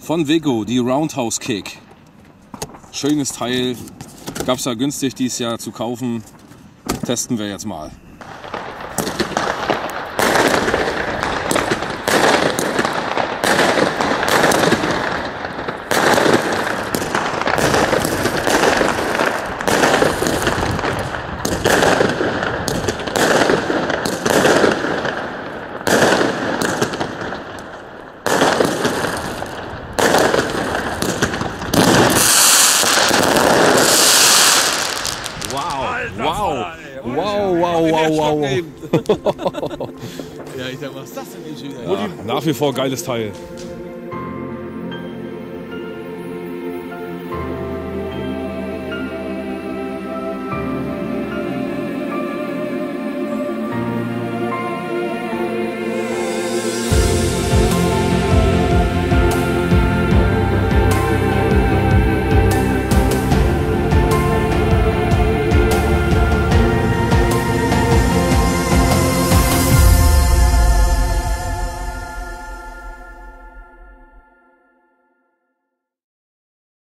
Von Wego, die Roundhouse Kick. Schönes Teil, gab es ja günstig dieses Jahr zu kaufen. Testen wir jetzt mal. Wow. Ja, ich sag, was ist das denn hier schon wieder? Ja, nach wie vor geiles Teil.